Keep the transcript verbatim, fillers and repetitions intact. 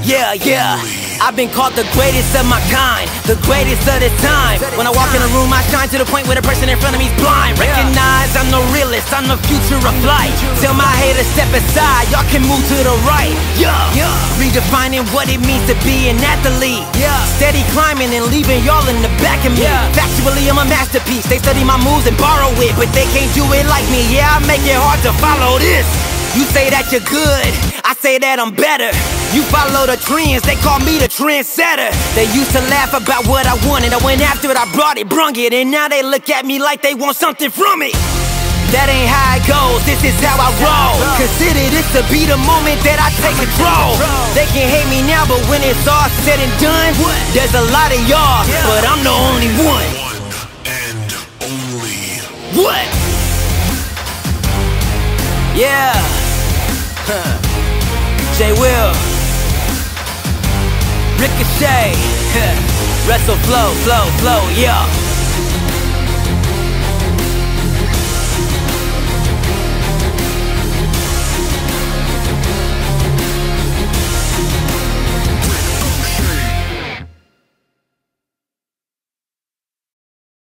Yeah, yeah. I've been called the greatest of my kind, the greatest of this time. When I walk in a room, I shine to the point where the person in front of me's blind. Recognize I'm the realest, I'm the future of light. Tell my haters step aside, y'all can move to the right. Yeah, redefining what it means to be an athlete. Yeah, steady climbing and leaving y'all in the back of me. Factually, I'm a masterpiece. They study my moves and borrow it, but they can't do it like me. Yeah, I make it hard to follow this. You say that you're good, I say that I'm better. You follow the trends, they call me the trendsetter. They used to laugh about what I wanted, I went after it, I brought it, brung it. And now they look at me like they want something from it. That ain't how it goes, this is how I roll. Consider this to be the moment that I take control. They can hate me now, but when it's all said and done, there's a lot of y'all, but I'm the only one. One and only. What? Yeah. Huh. J Will, Ricochet, Wrestle Flow, Flow, Flow, yeah.